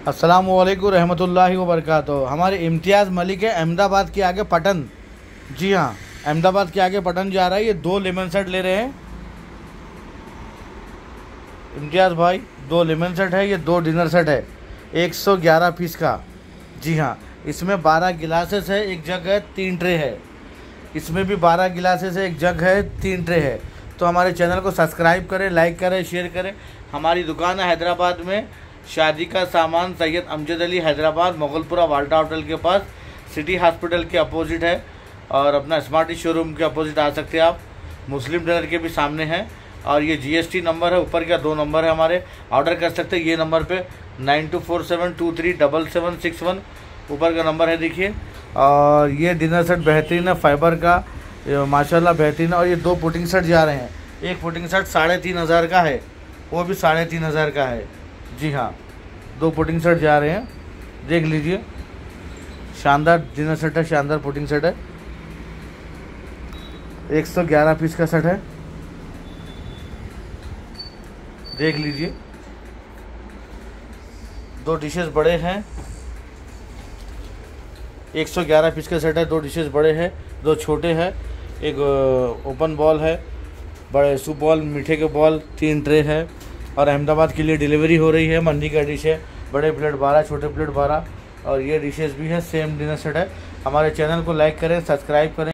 अस्सलामुअलैकुम रहमतुल्लाहि व बरकातुहू। हमारे इम्तियाज़ मलिक है अहमदाबाद के आगे पटन। जी हाँ, अहमदाबाद के आगे पटन जा रहा है। ये 2 लेमन सेट ले रहे हैं इम्तियाज़ भाई। 2 लेमन सेट है, ये 2 डिनर सेट है 111 पीस का। जी हाँ, इसमें 12 गिलासेस है, एक जग है, 3 ट्रे है। इसमें भी 12 गिलासेस है, एक जग है, 3 ट्रे है। तो हमारे चैनल को सब्सक्राइब करें, लाइक करें, शेयर करें। हमारी दुकान है हैदराबाद में, शादी का सामान, सैयद अमजद अली, हैदराबाद, मोगलपुरा वाल्टा होटल के पास, सिटी हॉस्पिटल के अपोजिट है। और अपना स्मार्टी शोरूम के अपोजिट आ सकते हैं आप। मुस्लिम डिनर के भी सामने है। और ये GST नंबर है, ऊपर का 2 नंबर है हमारे। ऑर्डर कर सकते हैं ये नंबर पे 9247237761, ऊपर का नंबर है, देखिए। और ये डिनर सेट बेहतरीन है, फाइबर का, माशाल्लाह बेहतरीन है। और ये 2 पुटिंग सेट जा रहे हैं। एक पुटिंग सेट 3500 का है, वो भी 3500 का है। जी हाँ, 2 पुटिंग सेट जा रहे हैं, देख लीजिए। शानदार डिनर सेट है, शानदार पुटिंग सेट है। 111 पीस का सेट है, देख लीजिए। 2 डिशेस बड़े हैं, 111 पीस का सेट है। 2 डिशेस बड़े हैं, 2 छोटे हैं। एक ओपन बॉल है, बड़े सूप बॉल, मीठे के बॉल, 3 ट्रे है। और अहमदाबाद के लिए डिलीवरी हो रही है। मंडी का डिश है, बड़े प्लेट 12, छोटे प्लेट 12। और ये डिशेस भी है, सेम डिनर सेट है। हमारे चैनल को लाइक करें, सब्सक्राइब करें।